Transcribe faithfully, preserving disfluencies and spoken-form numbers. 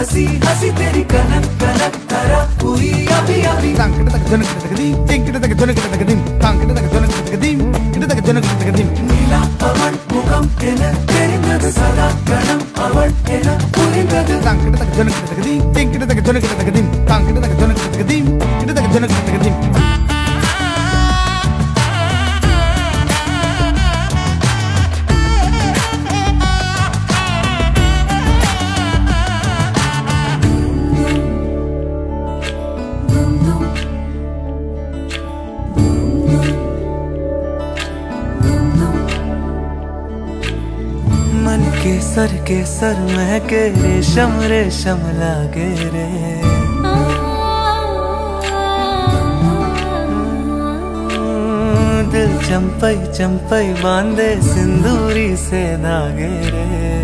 हंसी हंसी तेरी कनक कनक तरह हुई अभी अभी। तांकड़ तक जनक तक दी टिंकड़ तक जनक तक दी तांकड़ तक जनक तक दी किड़ तक जनक तक दी। नीला अवण मुखम एन तेरिंगद सदा गणम अवण एन पुरिंगद। तांकड़ तक जनक तक दी टिंकड़ तक जनक तक दी तांकड़ तक जनक तक दी किड़ तक जनक तक दी। मन केसर केसर महके रेशम रेशम लागे रे। दिल चंपई चंपई बांधे सिंदूरी से धागे रे।